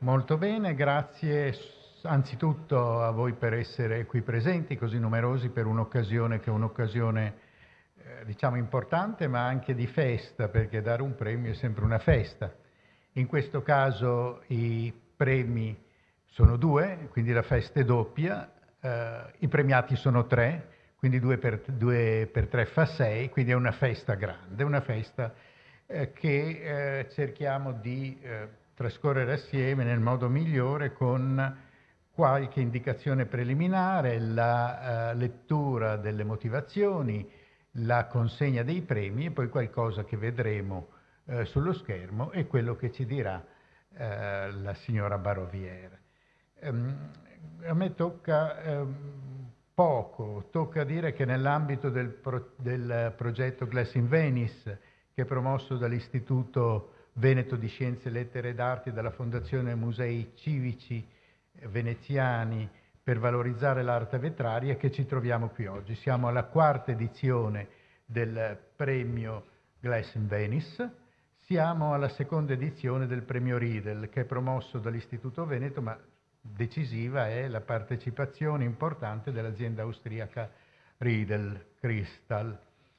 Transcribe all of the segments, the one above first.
Molto bene, grazie anzitutto a voi per essere qui presenti, così numerosi, per un'occasione che è un'occasione diciamo importante, ma anche di festa, perché dare un premio è sempre una festa. In questo caso i premi sono 2, quindi la festa è doppia, i premiati sono 3, quindi 2 per 3 fa 6, quindi è una festa grande, una festa che cerchiamo di trascorrere assieme nel modo migliore, con qualche indicazione preliminare, la lettura delle motivazioni, la consegna dei premi e poi qualcosa che vedremo sullo schermo e quello che ci dirà la signora Baroviere. A me tocca poco, tocca dire che nell'ambito del progetto Glass in Venice, che è promosso dall'Istituto Veneto di Scienze, Lettere ed Arti e dalla Fondazione Musei Civici Veneziani per valorizzare l'arte vetraria, che ci troviamo qui oggi. Siamo alla 4ª edizione del premio Glass in Venice, siamo alla 2ª edizione del premio Riedel, che è promosso dall'Istituto Veneto, ma decisiva è la partecipazione importante dell'azienda austriaca Riedel Crystal.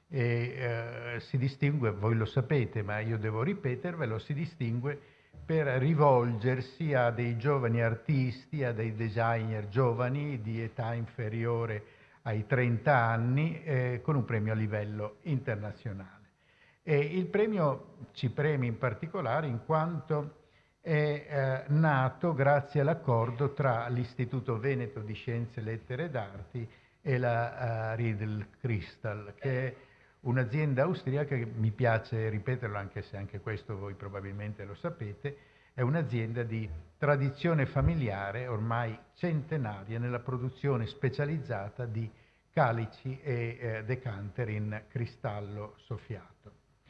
E si distingue, voi lo sapete, ma io devo ripetervelo, si distingue per rivolgersi a dei giovani artisti, a dei designer giovani di età inferiore ai 30 anni, con un premio a livello internazionale. E il premio ci preme in particolare in quanto è nato grazie all'accordo tra l'Istituto Veneto di Scienze, Lettere ed Arti e la Riedel Crystal, che è un'azienda austriaca che, mi piace ripeterlo anche se anche questo voi probabilmente lo sapete, è un'azienda di tradizione familiare ormai centenaria nella produzione specializzata di calici e decanter in cristallo soffiato.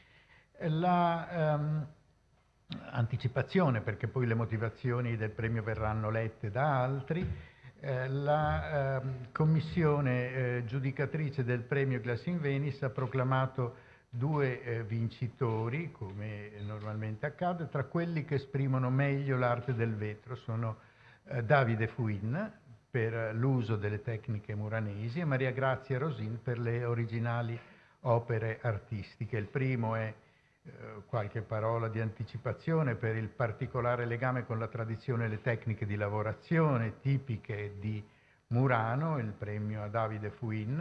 Anticipazione, perché poi le motivazioni del premio verranno lette da altri. La commissione giudicatrice del premio Glass in Venice ha proclamato 2 vincitori, come normalmente accade, tra quelli che esprimono meglio l'arte del vetro. Sono Davide Fuin per l'uso delle tecniche muranesi e Maria Grazia Rosin per le originali opere artistiche. Il primo è qualche parola di anticipazione per il particolare legame con la tradizione e le tecniche di lavorazione tipiche di Murano, il premio a Davide Fuin,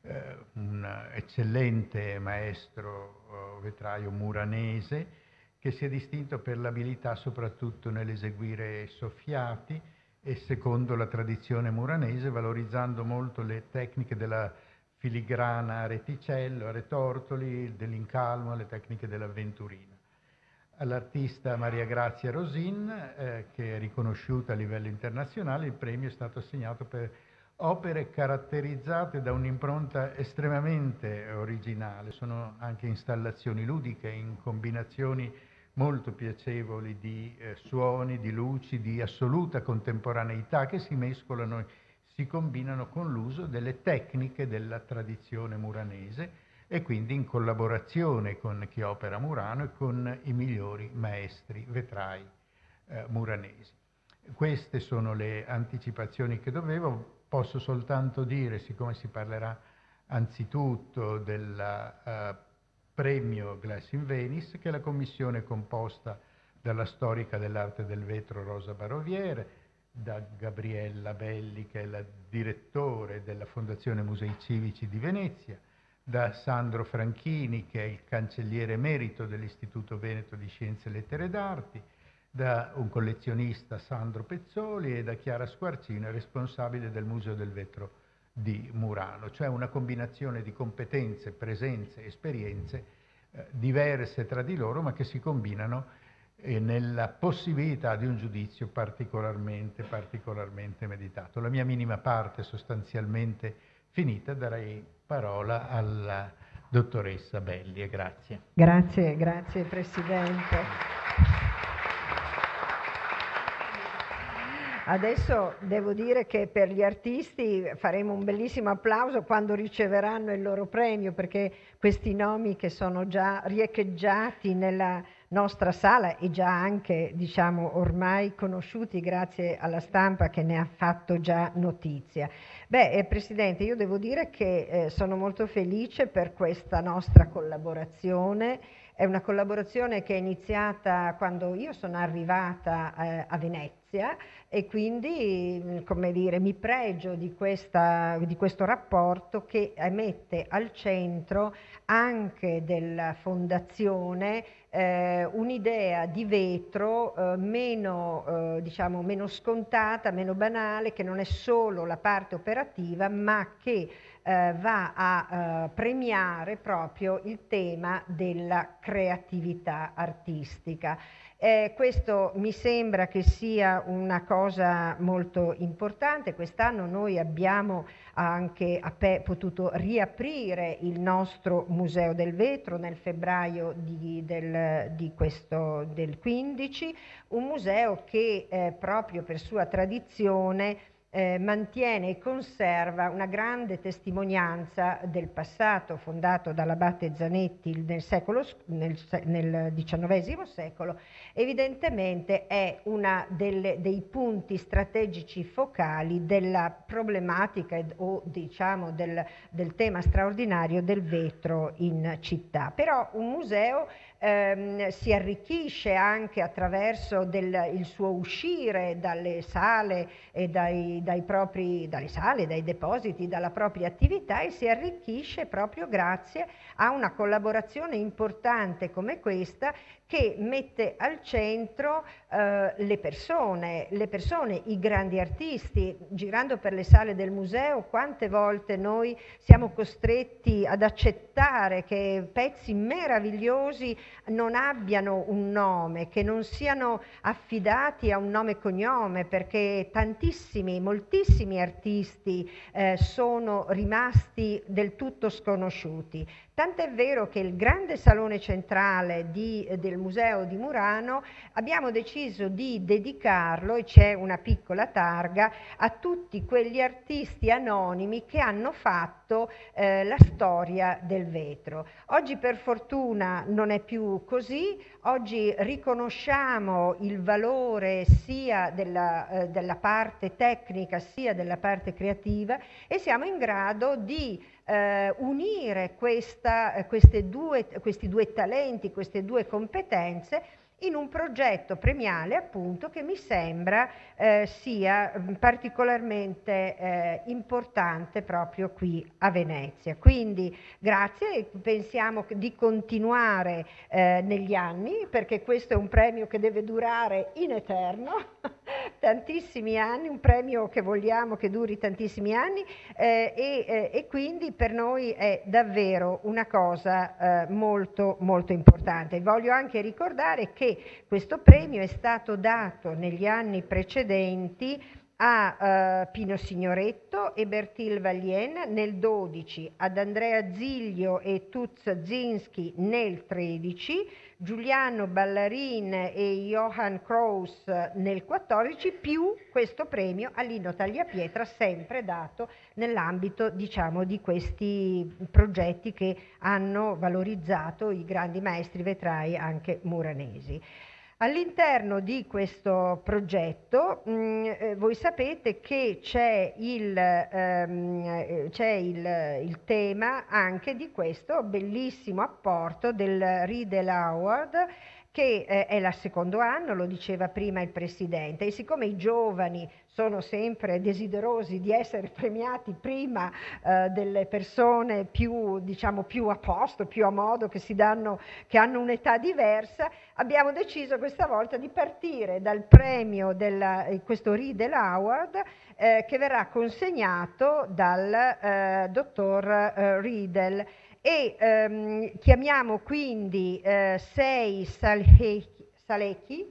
un eccellente maestro vetraio muranese che si è distinto per l'abilità soprattutto nell'eseguire soffiati e, secondo la tradizione muranese, valorizzando molto le tecniche della filigrana a reticello, a retortoli, dell'incalmo, le tecniche dell'avventurina. All'artista Maria Grazia Rosin, che è riconosciuta a livello internazionale, il premio è stato assegnato per opere caratterizzate da un'impronta estremamente originale. Sono anche installazioni ludiche in combinazioni molto piacevoli di suoni, di luci, di assoluta contemporaneità che si mescolano, si combinano con l'uso delle tecniche della tradizione muranese e quindi in collaborazione con chi opera a Murano e con i migliori maestri vetrai muranesi. Queste sono le anticipazioni che dovevo. Posso soltanto dire, siccome si parlerà anzitutto del premio Glass in Venice, che la commissione è composta dalla storica dell'arte del vetro Rosa Baroviere, da Gabriella Belli, che è la direttore della Fondazione Musei Civici di Venezia, da Sandro Franchini, che è il cancelliere emerito dell'Istituto Veneto di Scienze, Lettere ed Arti, da un collezionista, Sandro Pezzoli, e da Chiara Squarcino, responsabile del Museo del Vetro di Murano, cioè una combinazione di competenze, presenze, esperienze diverse tra di loro, ma che si combinano nella possibilità di un giudizio particolarmente meditato. La mia minima parte è sostanzialmente finita, darei parola alla dottoressa Belli e grazie. Grazie Presidente. Adesso devo dire che per gli artisti faremo un bellissimo applauso quando riceveranno il loro premio, perché questi nomi che sono già riecheggiati nella nostra sala e già anche, diciamo, ormai conosciuti grazie alla stampa che ne ha fatto già notizia. Beh, Presidente, io devo dire che sono molto felice per questa nostra collaborazione. È una collaborazione che è iniziata quando io sono arrivata a Venezia e quindi, come dire, mi pregio di questo rapporto che mette al centro anche della fondazione un'idea di vetro diciamo, meno scontata, meno banale, che non è solo la parte operativa, ma che va a premiare proprio il tema della creatività artistica. Questo mi sembra che sia una cosa molto importante. Quest'anno noi abbiamo anche potuto riaprire il nostro Museo del Vetro nel febbraio del 15, un museo che proprio per sua tradizione mantiene e conserva una grande testimonianza del passato, fondato dall'abate Zanetti nel XIX secolo. Evidentemente è uno dei punti strategici focali della problematica o diciamo del tema straordinario del vetro in città. Però un museo si arricchisce anche attraverso il suo uscire dalle sale e dalle sale, dai depositi, dalla propria attività, e si arricchisce proprio grazie a una collaborazione importante come questa, che mette al centro le persone, i grandi artisti. Girando per le sale del museo, quante volte noi siamo costretti ad accettare che pezzi meravigliosi non abbiano un nome, che non siano affidati a un nome e cognome, perché moltissimi artisti sono rimasti del tutto sconosciuti. Tant'è vero che il grande salone centrale del Museo di Murano abbiamo deciso di dedicarlo, e c'è una piccola targa, a tutti quegli artisti anonimi che hanno fatto la storia del vetro. Oggi per fortuna non è più così. Oggi riconosciamo il valore sia della parte tecnica sia della parte creativa, e siamo in grado di unire questi due talenti, queste due competenze in un progetto premiale, appunto, che mi sembra sia particolarmente importante proprio qui a Venezia. Quindi grazie, e pensiamo di continuare negli anni, perché questo è un premio che deve durare in eterno, tantissimi anni, un premio che vogliamo che duri tantissimi anni, e quindi per noi è davvero una cosa molto molto importante. Voglio anche ricordare che questo premio è stato dato negli anni precedenti a Pino Signoretto e Bertil Valien nel 12, ad Andrea Ziglio e Tuz Zinski nel 13, Giuliano Ballarin e Johann Kraus nel 14, più questo premio a Lino Tagliapietra, sempre dato nell'ambito, diciamo, di questi progetti che hanno valorizzato i grandi maestri vetrai anche muranesi. All'interno di questo progetto voi sapete che c'è il tema anche di questo bellissimo apporto del Riedel Award, che è il secondo anno, lo diceva prima il Presidente, e siccome i giovani sono sempre desiderosi di essere premiati prima delle persone più, diciamo, più a posto, più a modo, che hanno un'età diversa, abbiamo deciso questa volta di partire dal premio questo Riedel Award che verrà consegnato dal dottor Riedel. E chiamiamo quindi 6 Salechi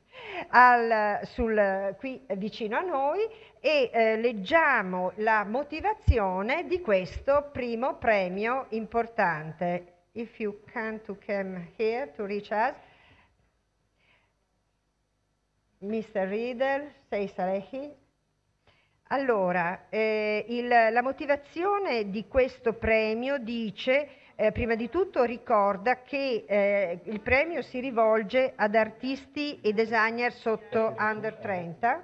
qui vicino a noi, e leggiamo la motivazione di questo primo premio importante. If you can to come here to reach us. Mr. Riedel, 6 Salehi. Allora, la motivazione di questo premio dice: prima di tutto ricorda che il premio si rivolge ad artisti e designer sotto under 30.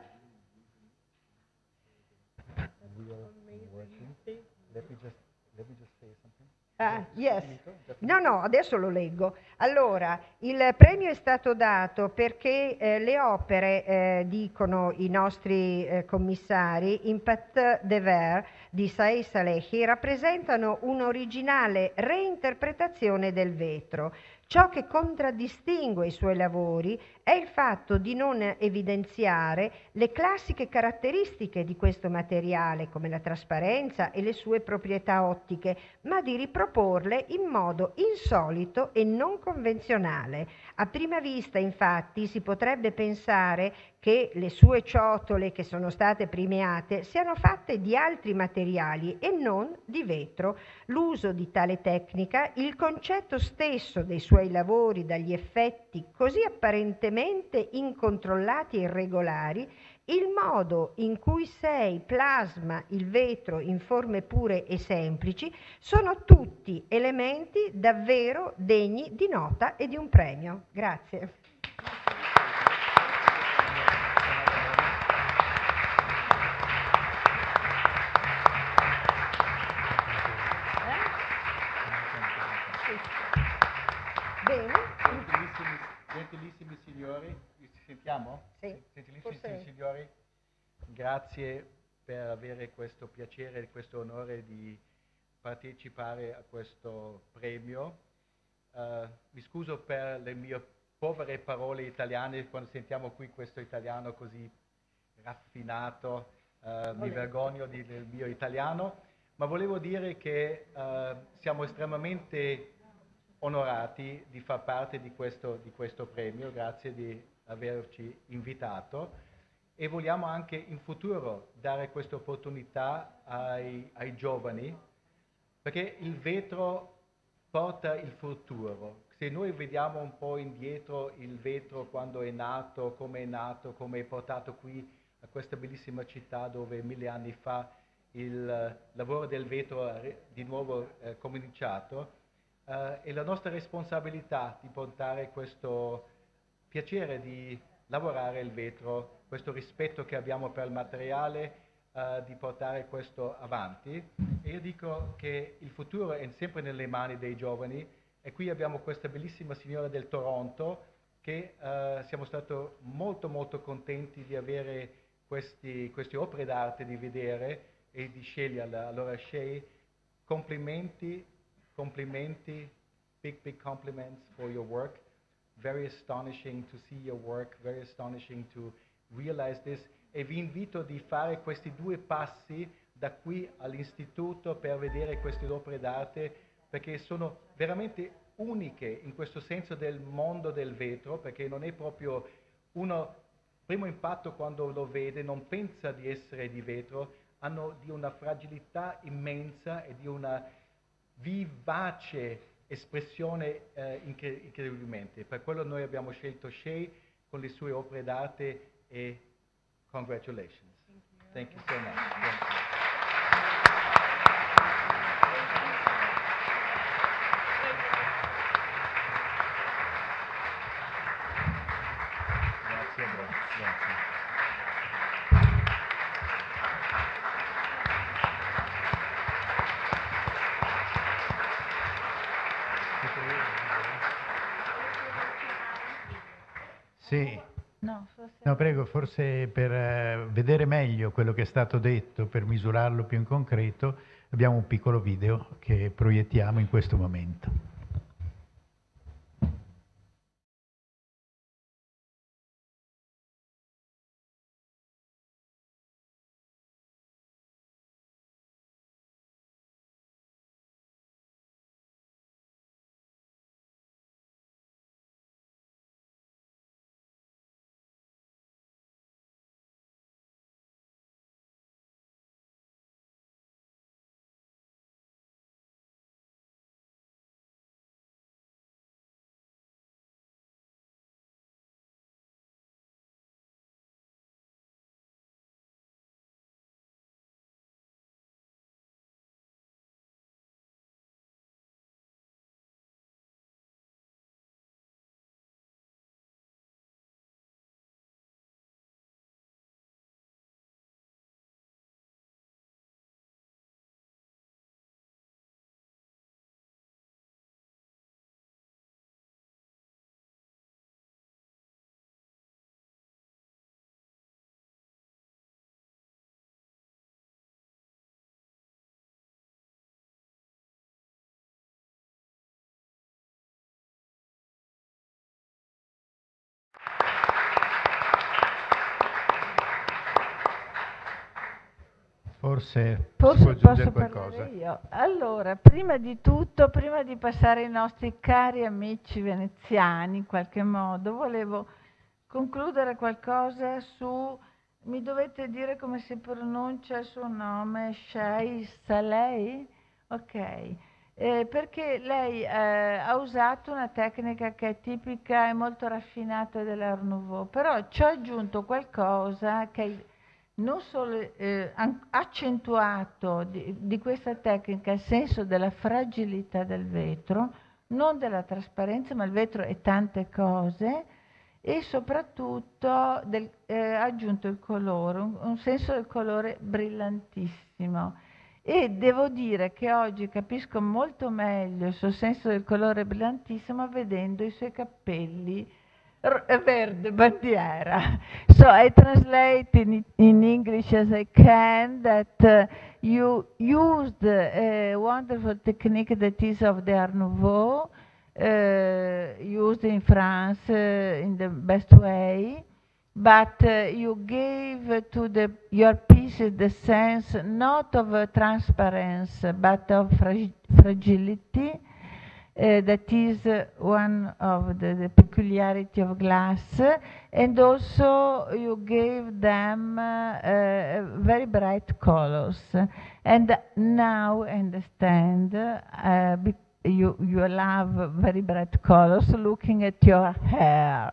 Yes. No, adesso lo leggo. Allora, il premio è stato dato perché le opere, dicono i nostri commissari, Impact de Verre di Saïd Salehi, rappresentano un'originale reinterpretazione del vetro. Ciò che contraddistingue i suoi lavori è il fatto di non evidenziare le classiche caratteristiche di questo materiale, come la trasparenza e le sue proprietà ottiche, ma di riproporle in modo insolito e non convenzionale. A prima vista, infatti, si potrebbe pensare che le sue ciotole che sono state premiate siano fatte di altri materiali e non di vetro. L'uso di tale tecnica, il concetto stesso dei suoi lavori dagli effetti così apparentemente incontrollati e irregolari, il modo in cui Say plasma il vetro in forme pure e semplici sono tutti elementi davvero degni di nota e di un premio. Grazie. Bene. Gentilissimi signori, ci sentiamo? Sì. Gentilissimi signori, grazie per avere questo piacere e questo onore di partecipare a questo premio. Mi scuso per le mie povere parole italiane quando sentiamo qui questo italiano così raffinato, mi vergogno del mio italiano, ma volevo dire che siamo estremamente onorati di far parte di questo premio, grazie di averci invitato, e vogliamo anche in futuro dare questa opportunità ai giovani, perché il vetro porta il futuro. Se noi vediamo un po' indietro il vetro quando è nato, come è portato qui a questa bellissima città dove 1000 anni fa il lavoro del vetro ha di nuovo cominciato, è la nostra responsabilità di portare questo piacere di lavorare il vetro, questo rispetto che abbiamo per il materiale, di portare questo avanti. E io dico che il futuro è sempre nelle mani dei giovani, e qui abbiamo questa bellissima signora del Toronto che siamo stati molto molto contenti di avere queste opere d'arte di vedere e di sceglierla. Allora Shay, complimenti, big compliments for your work. Very astonishing to see your work, very astonishing to realize this. E vi invito di fare questi 2 passi da qui all'istituto per vedere queste opere d'arte, perché sono veramente uniche in questo senso del mondo del vetro, perché non è proprio uno, primo impatto quando lo vede, non pensa di essere di vetro, hanno di una fragilità immensa e di una vivace espressione incredibilmente. Per quello noi abbiamo scelto Shay con le sue opere d'arte e congratulations. Thank you so much. Thank you. Grazie. Sì. No, prego, forse per vedere meglio quello che è stato detto, per misurarlo più in concreto, abbiamo un piccolo video che proiettiamo in questo momento. Forse si può aggiungere qualcosa. Io. Allora, prima di tutto, prima di passare ai nostri cari amici veneziani, in qualche modo, volevo concludere qualcosa su... Mi dovete dire come si pronuncia il suo nome, Shai Saleh? Ok. Perché lei ha usato una tecnica che è tipica e molto raffinata dell'Art Nouveau, però ci ha aggiunto qualcosa che non solo ha accentuato di questa tecnica il senso della fragilità del vetro, non della trasparenza, ma il vetro è tante cose, e soprattutto ha aggiunto il colore, un senso del colore brillantissimo. E devo dire che oggi capisco molto meglio il suo senso del colore brillantissimo vedendo i suoi capelli verde bandiera. So I translate in English as I can that you used a wonderful technique that is of the Art Nouveau, used in France in the best way, but you gave to your pieces the sense not of transparency but of fragility. That is one of the peculiarity of glass, and also you gave them very bright colors. And now I understand you love very bright colors looking at your hair.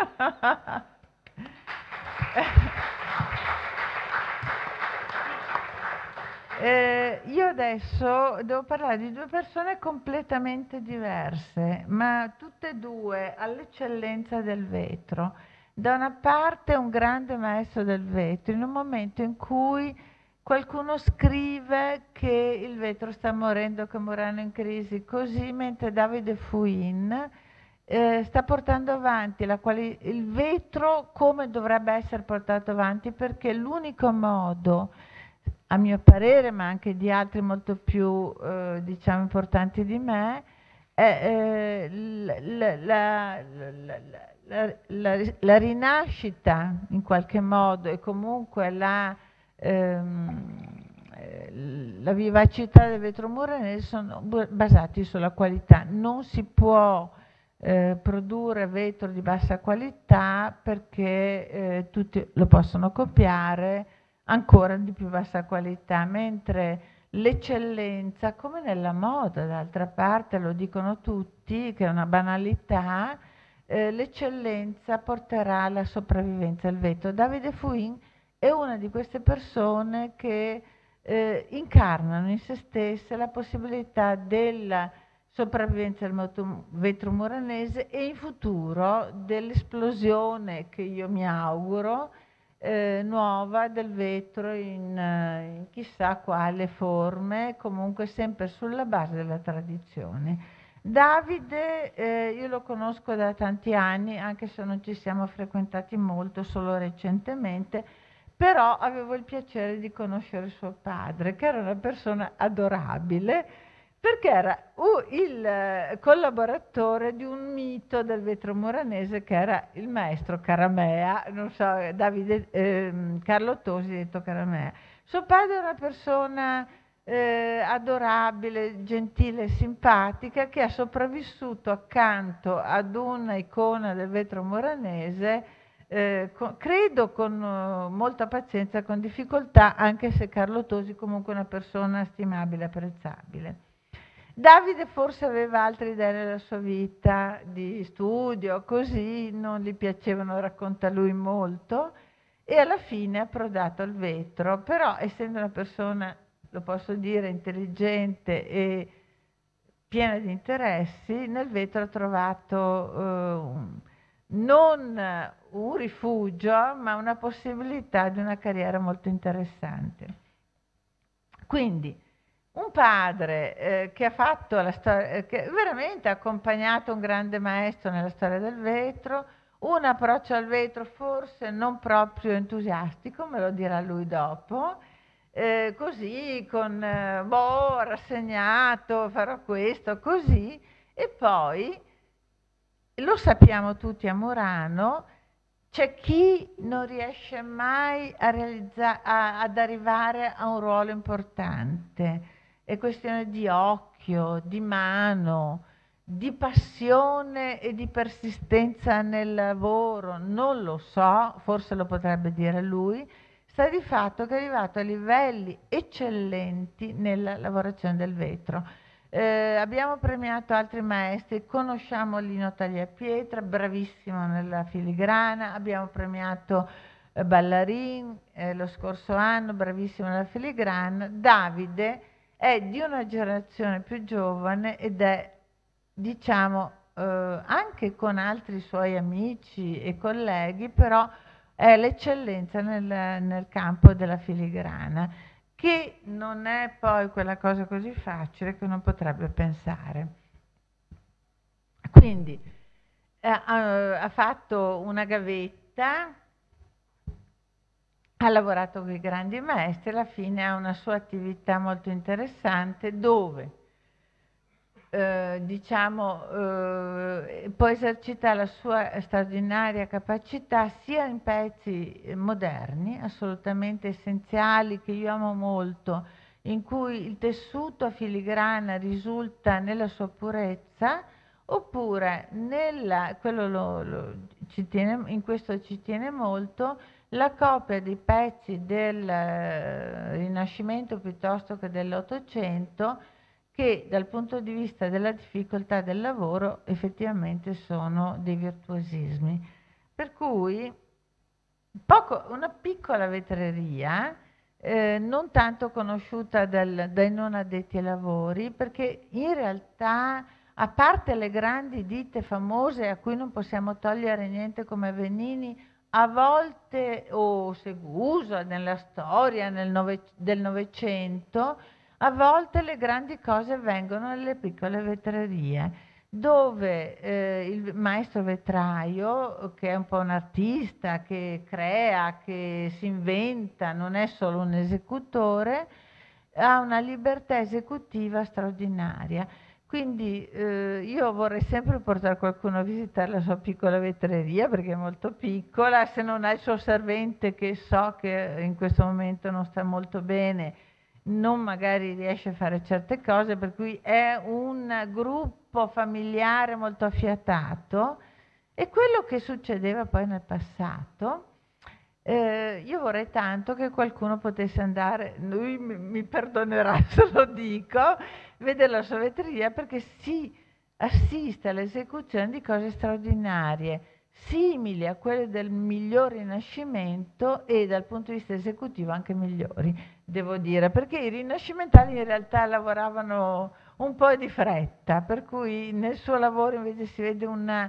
Io adesso devo parlare di due persone completamente diverse, ma tutte e due all'eccellenza del vetro. Da una parte un grande maestro del vetro, in un momento in cui qualcuno scrive che il vetro sta morendo, che Murano è in crisi, così, mentre Davide Fouin sta portando avanti il vetro come dovrebbe essere portato avanti, perché l'unico modo, a mio parere, ma anche di altri molto più diciamo importanti di me, è la rinascita in qualche modo, e comunque la vivacità del vetro muranese sono basati sulla qualità. Non si può produrre vetro di bassa qualità perché tutti lo possono copiare ancora di più bassa qualità, mentre l'eccellenza, come nella moda, d'altra parte lo dicono tutti, che è una banalità, l'eccellenza porterà alla sopravvivenza del vetro. Davide Fouin è una di queste persone che incarnano in se stesse la possibilità della sopravvivenza del vetro muranese e in futuro dell'esplosione, che io mi auguro, nuova del vetro in chissà quale forme, comunque sempre sulla base della tradizione. Davide io lo conosco da tanti anni, anche se non ci siamo frequentati molto, solo recentemente, però avevo il piacere di conoscere suo padre, che era una persona adorabile, perché era il collaboratore di un mito del vetro muranese che era il maestro Caramea, non so, Carlo Tosi detto Caramea. Suo padre era una persona adorabile, gentile, simpatica, che ha sopravvissuto accanto ad una icona del vetro muranese, credo con molta pazienza e con difficoltà, anche se Carlo Tosi comunque è una persona stimabile e apprezzabile. Davide forse aveva altre idee nella sua vita di studio, così non gli piacevano, racconta lui molto, e alla fine ha approdato al vetro, però essendo una persona, lo posso dire, intelligente e piena di interessi, nel vetro ha trovato non un rifugio, ma una possibilità di una carriera molto interessante. Quindi un padre che ha fatto la storia, che veramente ha accompagnato un grande maestro nella storia del vetro, un approccio al vetro forse non proprio entusiastico, me lo dirà lui dopo, così con rassegnato, farò questo, così, e poi lo sappiamo tutti a Murano, c'è chi non riesce mai ad arrivare a un ruolo importante. È questione di occhio, di mano, di passione e di persistenza nel lavoro. Non lo so, forse lo potrebbe dire lui. Sta di fatto che è arrivato a livelli eccellenti nella lavorazione del vetro. Abbiamo premiato altri maestri, conosciamo Lino Tagliapietra, bravissimo nella filigrana, abbiamo premiato Ballarin lo scorso anno, bravissimo nella filigrana. Davide è di una generazione più giovane ed è, diciamo, anche con altri suoi amici e colleghi, però è l'eccellenza nel campo della filigrana, che non è poi quella cosa così facile che uno potrebbe pensare. Quindi ha fatto una gavetta, ha lavorato con i grandi maestri, alla fine ha una sua attività molto interessante dove può esercitare la sua straordinaria capacità sia in pezzi moderni, assolutamente essenziali, che io amo molto, in cui il tessuto a filigrana risulta nella sua purezza, oppure in questo ci tiene molto, la copia dei pezzi del Rinascimento piuttosto che dell'Ottocento, che dal punto di vista della difficoltà del lavoro effettivamente sono dei virtuosismi. Per cui una piccola vetreria, non tanto conosciuta dai non addetti ai lavori, perché in realtà, a parte le grandi ditte famose a cui non possiamo togliere niente come Venini, a volte, o Seguso nella storia del Novecento, a volte le grandi cose vengono nelle piccole vetrerie, dove il maestro vetraio, che è un po' un artista, che crea, che si inventa, non è solo un esecutore, ha una libertà esecutiva straordinaria. Quindi io vorrei sempre portare qualcuno a visitare la sua piccola vetreria, perché è molto piccola. Se non ha il suo servente, che so che in questo momento non sta molto bene, non magari riesce a fare certe cose, per cui è un gruppo familiare molto affiatato. E quello che succedeva poi nel passato, io vorrei tanto che qualcuno potesse andare, lui mi perdonerà se lo dico, vedere la sua vetreria, perché si assiste all'esecuzione di cose straordinarie, simili a quelle del miglior Rinascimento e dal punto di vista esecutivo anche migliori, devo dire, perché i rinascimentali in realtà lavoravano un po' di fretta, per cui nel suo lavoro invece si vede una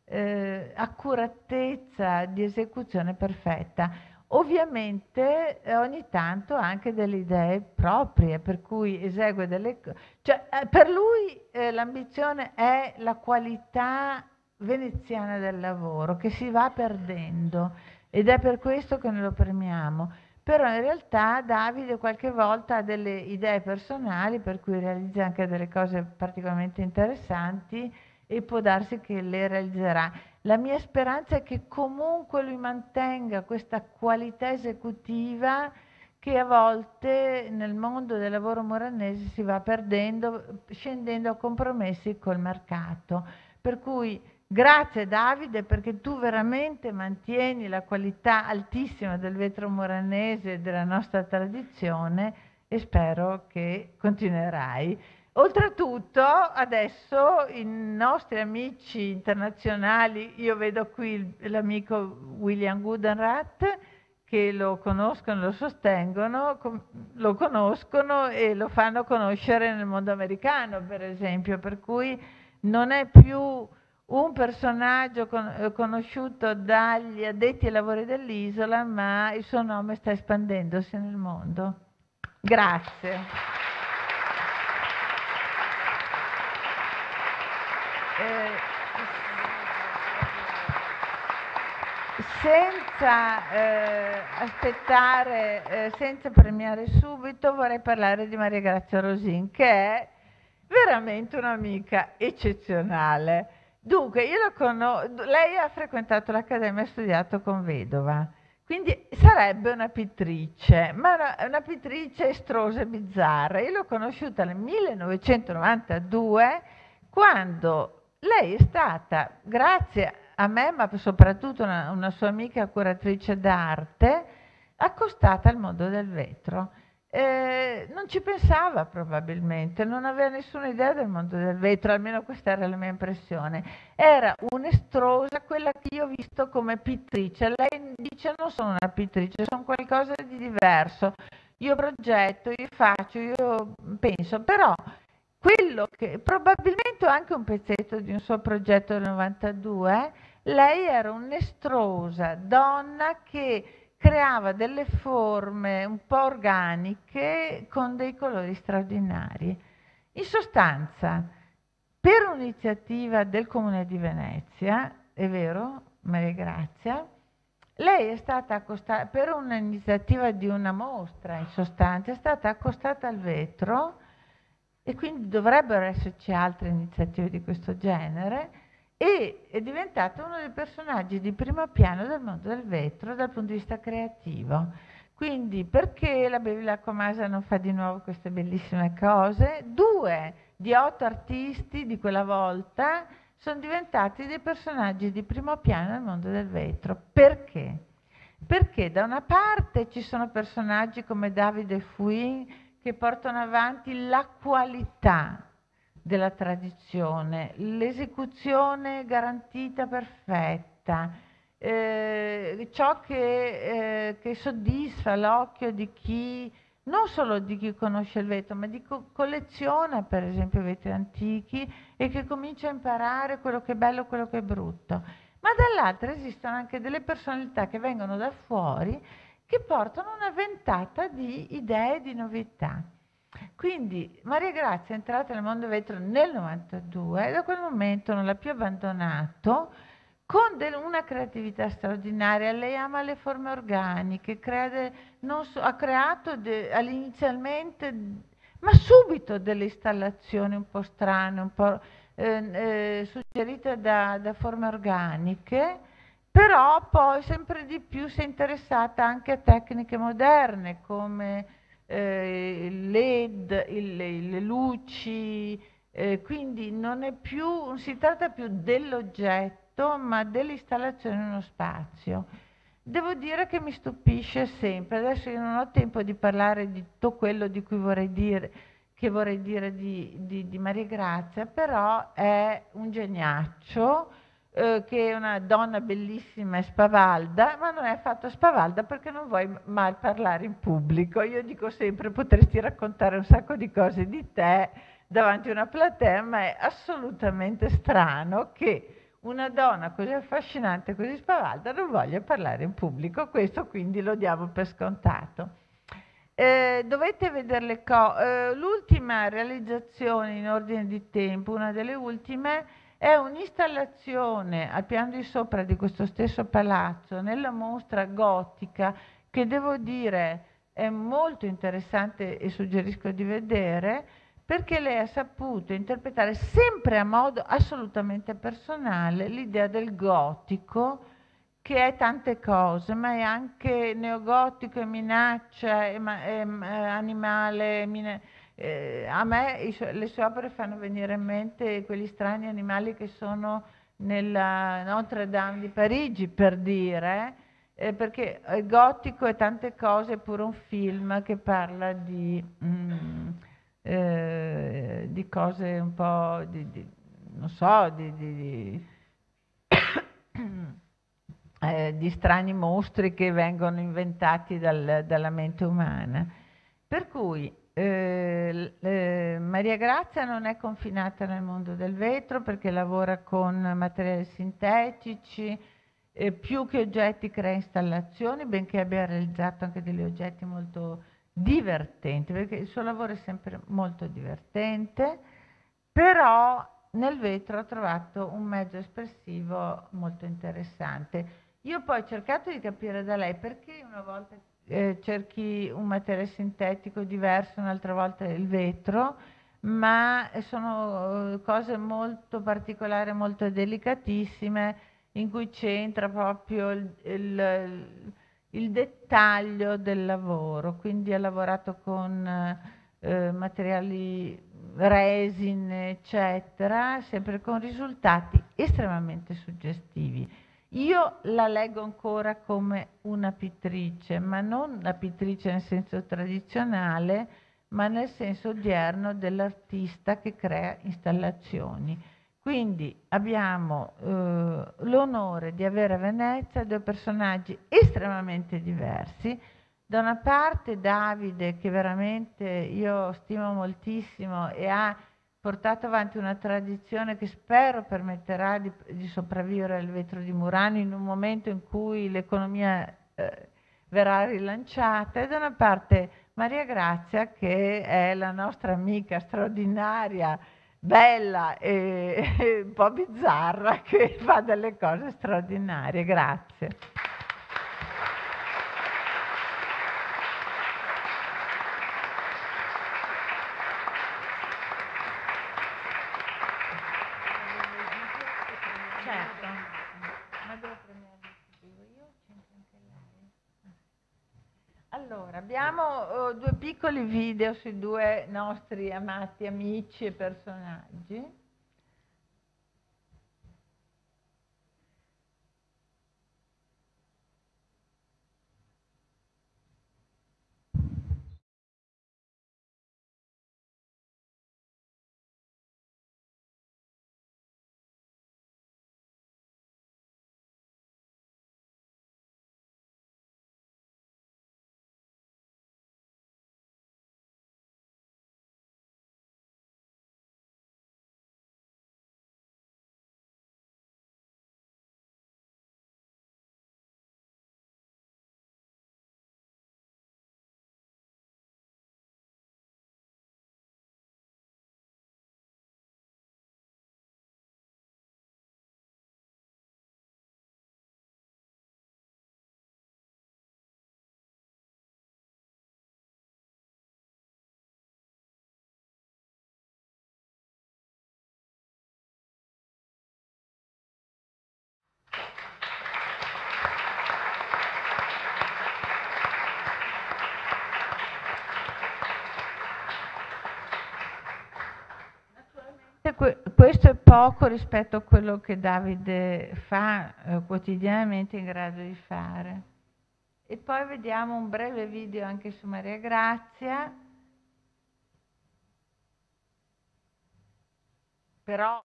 accuratezza di esecuzione perfetta. Ovviamente ogni tanto anche delle idee proprie, per cui esegue delle cose. Cioè, per lui l'ambizione è la qualità veneziana del lavoro, che si va perdendo, ed è per questo che noi lo premiamo. Però in realtà Davide qualche volta ha delle idee personali, per cui realizza anche delle cose particolarmente interessanti, e può darsi che le realizzerà. La mia speranza è che comunque lui mantenga questa qualità esecutiva che a volte nel mondo del lavoro moranese si va perdendo, scendendo a compromessi col mercato. Per cui grazie Davide, perché tu veramente mantieni la qualità altissima del vetro moranese e della nostra tradizione, e spero che continuerai. Oltretutto adesso i nostri amici internazionali, io vedo qui l'amico William Gudenrath, che lo conoscono, lo sostengono, lo conoscono e lo fanno conoscere nel mondo americano, per esempio, per cui non è più un personaggio conosciuto dagli addetti ai lavori dell'isola, ma il suo nome sta espandendosi nel mondo. Grazie. Senza aspettare, senza premiare subito, vorrei parlare di Maria Grazia Rosin, che è veramente un'amica eccezionale. Dunque, lei ha frequentato l'Accademia, ha studiato con Vedova, quindi sarebbe una pittrice, ma una pittrice estrosa e bizzarra. Io l'ho conosciuta nel 1992, quando lei è stata, grazie a me, ma soprattutto una sua amica curatrice d'arte, accostata al mondo del vetro. Non ci pensava probabilmente, non aveva nessuna idea del mondo del vetro, almeno questa era la mia impressione. Era un'estrosa, quella che io ho visto come pittrice. Lei dice: non sono una pittrice, sono qualcosa di diverso. Io progetto, io faccio, io penso, però quello che probabilmente ho anche un pezzetto di un suo progetto del 92, lei era un'estrosa donna che creava delle forme un po' organiche con dei colori straordinari. In sostanza, per un'iniziativa del Comune di Venezia, è vero, Maria Grazia, lei è stata accostata, per un'iniziativa di una mostra, in sostanza, è stata accostata al vetro, e quindi dovrebbero esserci altre iniziative di questo genere, e è diventato uno dei personaggi di primo piano del mondo del vetro dal punto di vista creativo. Quindi perché la Bevilacqua-Masa non fa di nuovo queste bellissime cose? 2 di 8 artisti di quella volta sono diventati dei personaggi di primo piano nel mondo del vetro. Perché? Perché da una parte ci sono personaggi come Davide Fouin che portano avanti la qualità della tradizione, l'esecuzione garantita perfetta, ciò che soddisfa l'occhio di chi, non solo di chi conosce il vetro, ma di chi colleziona per esempio vetri antichi e che comincia a imparare quello che è bello e quello che è brutto. Ma dall'altra esistono anche delle personalità che vengono da fuori che portano una ventata di idee e di novità. Quindi Maria Grazia è entrata nel mondo del vetro nel 92 e da quel momento non l'ha più abbandonato, con una creatività straordinaria. Lei ama le forme organiche, ha creato inizialmente, ma subito, delle installazioni un po' strane, un po' suggerite da forme organiche, però poi sempre di più si è interessata anche a tecniche moderne come il LED, le luci, quindi non si tratta più dell'oggetto, ma dell'installazione in uno spazio. Devo dire che mi stupisce sempre. Adesso io non ho tempo di parlare di tutto quello di cui vorrei dire di Maria Grazia, però è un geniaccio, che è una donna bellissima e spavalda, ma non è affatto spavalda perché non vuoi mai parlare in pubblico. Io dico sempre: potresti raccontare un sacco di cose di te davanti a una platea, ma è assolutamente strano che una donna così affascinante, così spavalda, non voglia parlare in pubblico. Questo quindi lo diamo per scontato. Dovete vedere le cose. L'ultima realizzazione in ordine di tempo, una delle ultime, è un'installazione al piano di sopra di questo stesso palazzo, nella mostra gotica, che devo dire è molto interessante e suggerisco di vedere, perché lei ha saputo interpretare sempre a modo assolutamente personale l'idea del gotico, che è tante cose, ma è anche neogotico, è minaccia, è animale, a me le sue opere fanno venire in mente quegli strani animali che sono nella Notre Dame di Parigi, per dire, perché il gotico è tante cose, è pure un film che parla di cose un po' non so, di strani mostri che vengono inventati dalla mente umana. Per cui Maria Grazia non è confinata nel mondo del vetro, perché lavora con materiali sintetici, più che oggetti crea installazioni, benché abbia realizzato anche degli oggetti molto divertenti, perché il suo lavoro è sempre molto divertente, però nel vetro ho trovato un mezzo espressivo molto interessante. Io poi ho cercato di capire da lei perché una volta cerchi un materiale sintetico diverso, un'altra volta il vetro, ma sono cose molto particolari, molto delicatissime, in cui c'entra proprio il dettaglio del lavoro. Quindi ho lavorato con materiali resin, eccetera, sempre con risultati estremamente suggestivi. Io la leggo ancora come una pittrice, ma non la pittrice nel senso tradizionale, ma nel senso odierno dell'artista che crea installazioni. Quindi abbiamo l'onore di avere a Venezia due personaggi estremamente diversi. Da una parte Davide, che veramente io stimo moltissimo e ha portato avanti una tradizione che spero permetterà di sopravvivere al vetro di Murano in un momento in cui l'economia verrà rilanciata, e da una parte Maria Grazia, che è la nostra amica straordinaria, bella e un po' bizzarra, che fa delle cose straordinarie. Grazie. Certo, ma devo premere io? C'entro anche lei? Allora, abbiamo due piccoli video sui due nostri amati amici e personaggi. Questo è poco rispetto a quello che Davide fa quotidianamente, in grado di fare. E poi vediamo un breve video anche su Maria Grazia. Però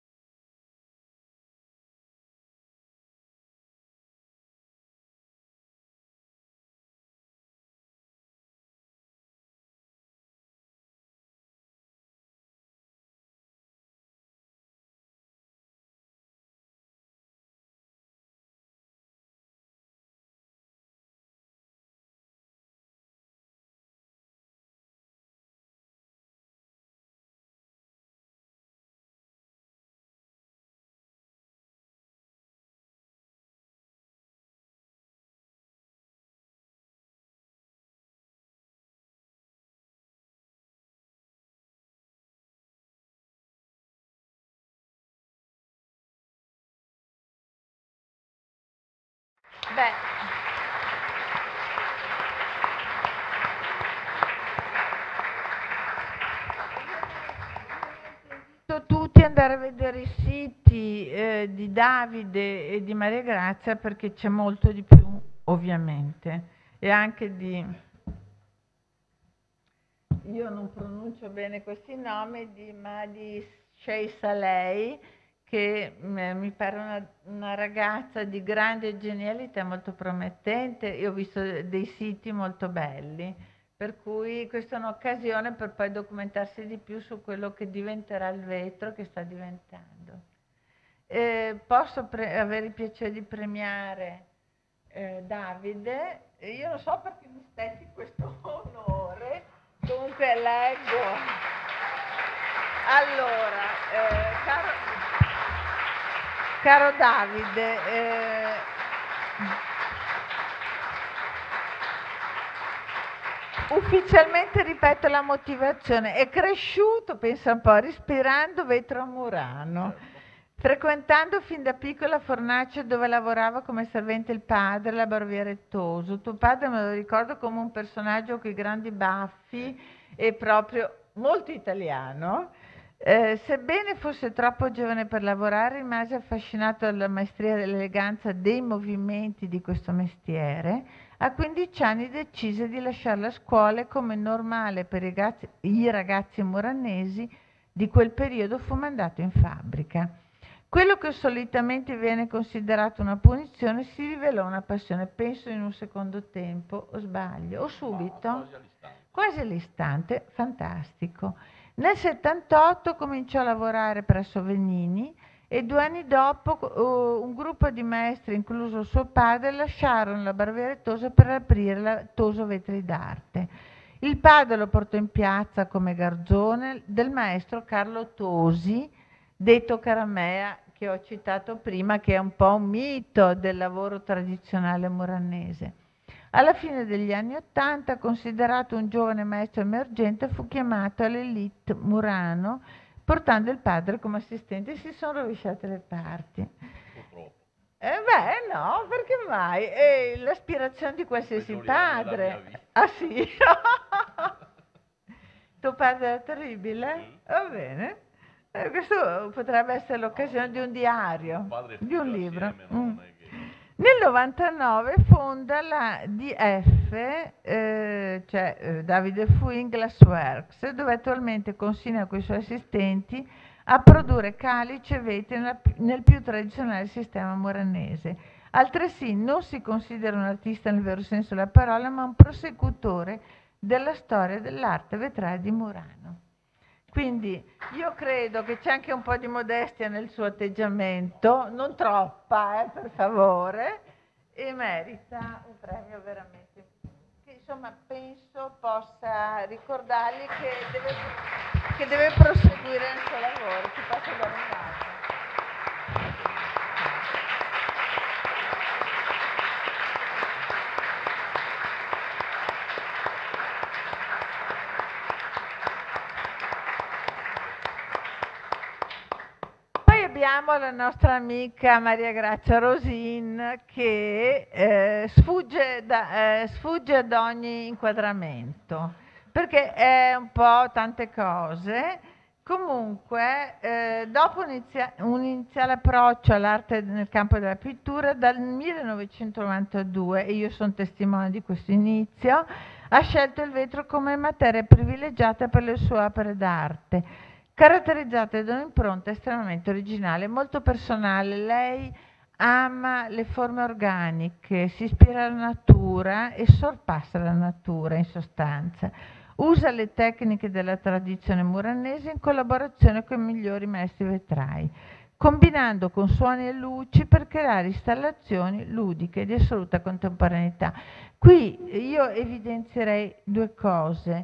tutti andare a vedere i siti di Davide e di Maria Grazia, perché c'è molto di più, ovviamente, e anche di, io non pronuncio bene questi nomi, ma di Shei Saleh, che mi pare una ragazza di grande genialità, molto promettente. Io ho visto dei siti molto belli, per cui questa è un'occasione per poi documentarsi di più su quello che diventerà il vetro, che sta diventando. Posso avere il piacere di premiare Davide. Io non so perché mi spetti questo onore, comunque leggo. Allora, caro Davide, ufficialmente ripeto la motivazione, è cresciuto, pensa un po', respirando vetro a Murano, frequentando fin da piccola la fornace dove lavorava come servente il padre, la Barbiere Toso. Tuo padre me lo ricordo come un personaggio con i grandi baffi e proprio molto italiano. Sebbene fosse troppo giovane per lavorare, rimase affascinato dalla maestria e dall'eleganza dei movimenti di questo mestiere. A 15 anni decise di lasciare la scuola e, come normale per i ragazzi muranesi di quel periodo, fu mandato in fabbrica. Quello che solitamente viene considerato una punizione si rivelò una passione, penso in un secondo tempo, o sbaglio, o subito? Quasi all'istante, fantastico. Nel 78 cominciò a lavorare presso Venini e 2 anni dopo un gruppo di maestri, incluso suo padre, lasciarono la Barbiere Toso per aprire la Toso Vetri d'Arte. Il padre lo portò in piazza come garzone del maestro Carlo Tosi, detto Caramea, che ho citato prima, che è un po' un mito del lavoro tradizionale muranese. Alla fine degli anni '80, considerato un giovane maestro emergente, fu chiamato all'Elite Murano, portando il padre come assistente. Si sono rovesciate le parti. Purtroppo. Beh, no, perché mai? È l'aspirazione di qualsiasi padre. Ah sì? Tuo padre era terribile? Va bene. Questo potrebbe essere l'occasione di un diario, di un libro. Nel 99 fonda la DF, Davide Fuin Glassworks, dove attualmente consegna con i suoi assistenti a produrre calice e vetri nel più tradizionale sistema muranese. Altresì non si considera un artista nel vero senso della parola, ma un prosecutore della storia dell'arte vetraria di Murano. Quindi io credo che c'è anche un po' di modestia nel suo atteggiamento, non troppa, per favore, e merita un premio veramente, che insomma penso possa ricordargli che deve proseguire nel suo lavoro. Ti posso dare un dato? Abbiamo la nostra amica Maria Grazia Rosin che sfugge ad ogni inquadramento, perché è un po' tante cose. Comunque, dopo un iniziale approccio all'arte nel campo della pittura, dal 1992, e io sono testimone di questo inizio, ha scelto il vetro come materia privilegiata per le sue opere d'arte, caratterizzate da un'impronta estremamente originale, molto personale. Lei ama le forme organiche, si ispira alla natura e sorpassa la natura in sostanza. Usa le tecniche della tradizione muranese in collaborazione con i migliori maestri vetrai, combinando con suoni e luci per creare installazioni ludiche di assoluta contemporaneità. Qui io evidenzierei due cose.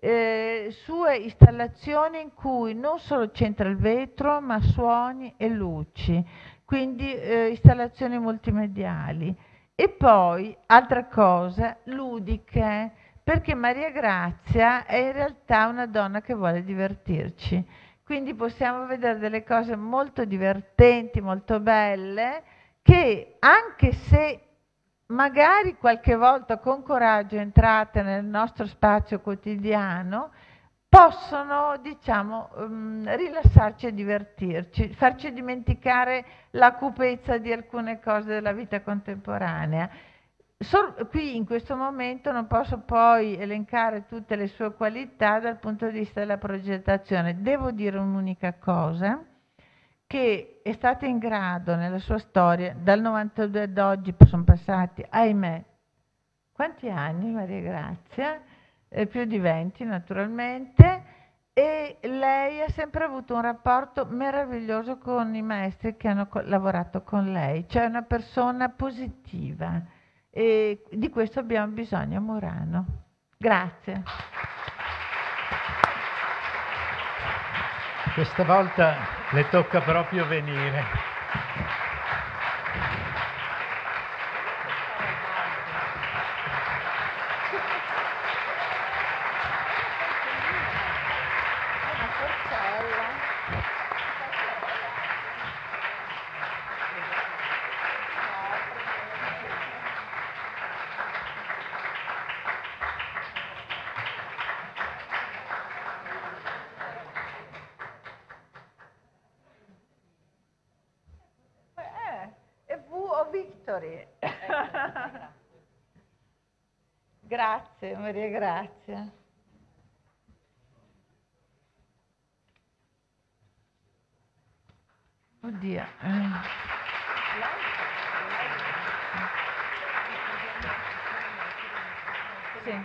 Sue installazioni in cui non solo c'entra il vetro ma suoni e luci, quindi installazioni multimediali. E poi altra cosa, ludiche, perché Maria Grazia è in realtà una donna che vuole divertirci, quindi possiamo vedere delle cose molto divertenti, molto belle, che anche se magari qualche volta con coraggio entrate nel nostro spazio quotidiano, possono, diciamo, rilassarci e divertirci, farci dimenticare la cupezza di alcune cose della vita contemporanea. Qui in questo momento non posso poi elencare tutte le sue qualità dal punto di vista della progettazione. Devo dire un'unica cosa, che è stata in grado nella sua storia, dal 92 ad oggi sono passati, ahimè, quanti anni Maria Grazia? Più di 20 naturalmente, e lei ha sempre avuto un rapporto meraviglioso con i maestri che hanno lavorato con lei, cioè una persona positiva, e di questo abbiamo bisogno a Murano. Grazie. Questa volta le tocca proprio venire. Victory. Grazie Maria, grazie. Oddio. Sì.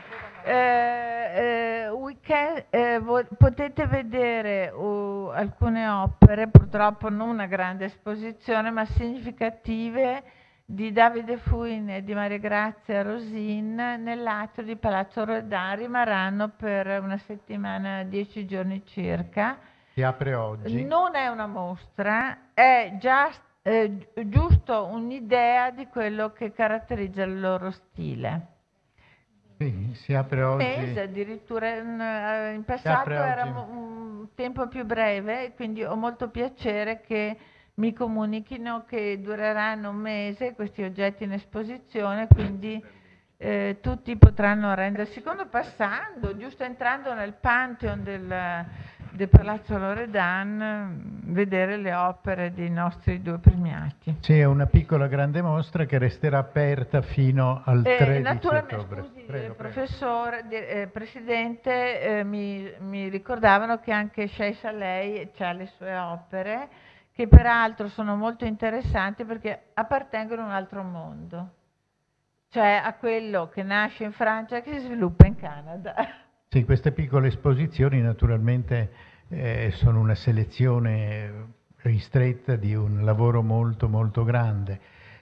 Potete vedere alcune opere, purtroppo non una grande esposizione, ma significative, di Davide Fuin e di Maria Grazia Rosin nell'atrio di Palazzo Loredan. Rimarranno per una settimana, 10 giorni circa. Si apre oggi. Non è una mostra, è già giusto un'idea di quello che caratterizza il loro stile. Sì, si apre oggi. Un mese addirittura, in passato era un tempo più breve, quindi ho molto piacere che mi comunichino che dureranno un mese questi oggetti in esposizione, quindi tutti potranno rendersi conto passando, giusto entrando nel Pantheon del Palazzo Loredan, vedere le opere dei nostri due premiati. Sì, è una piccola grande mostra che resterà aperta fino al 13 ottobre. Scusi, professore, Presidente, mi ricordavano che anche Shai Saleh ha le sue opere, che peraltro sono molto interessanti perché appartengono a un altro mondo, cioè a quello che nasce in Francia e che si sviluppa in Canada. Sì, queste piccole esposizioni naturalmente sono una selezione ristretta di un lavoro molto molto grande.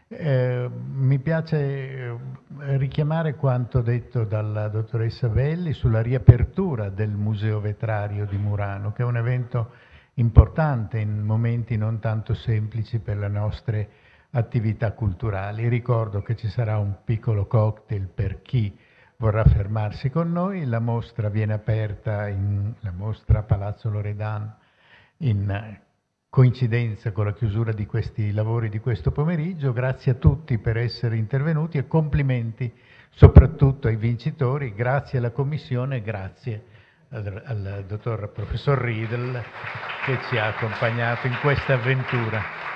Mi piace richiamare quanto detto dalla dottoressa Belli sulla riapertura del Museo Vetrario di Murano, che è un evento importante in momenti non tanto semplici per le nostre attività culturali. Ricordo che ci sarà un piccolo cocktail per chi vorrà fermarsi con noi. La mostra viene aperta, la mostra Palazzo Loredan, in coincidenza con la chiusura di questi lavori di questo pomeriggio. Grazie a tutti per essere intervenuti e complimenti soprattutto ai vincitori. Grazie alla Commissione, grazie al dottor professor Riedel che ci ha accompagnato in questa avventura.